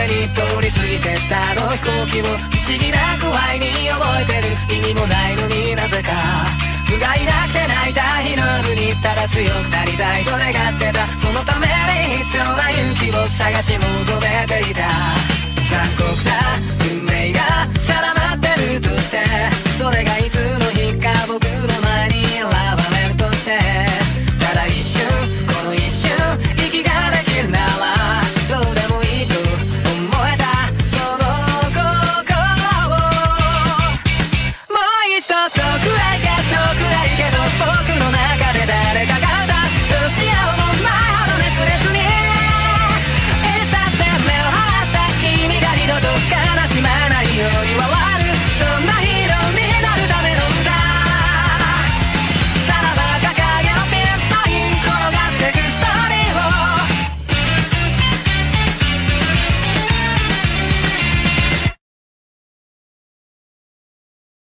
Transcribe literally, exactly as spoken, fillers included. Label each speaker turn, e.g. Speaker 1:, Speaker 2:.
Speaker 1: 上に通り過ぎてったあの飛行機を不思議なくらいに覚えてる。意味もないのになぜか不甲斐なくて泣いた日の夜にただ強くなりたいと願ってた。そのために必要な勇気を探し求めていた。残酷な運命が定まってるとして、それがいつの日か僕の前に現れるとして、ただ一瞬この一瞬息ができるならどうでもいいと思えたその心をもう一度遠くへ行け遠くへ行けと僕の中で誰かが歌う。どうしようもないほど熱烈にいつだって目を離した君が二度と悲しまないようには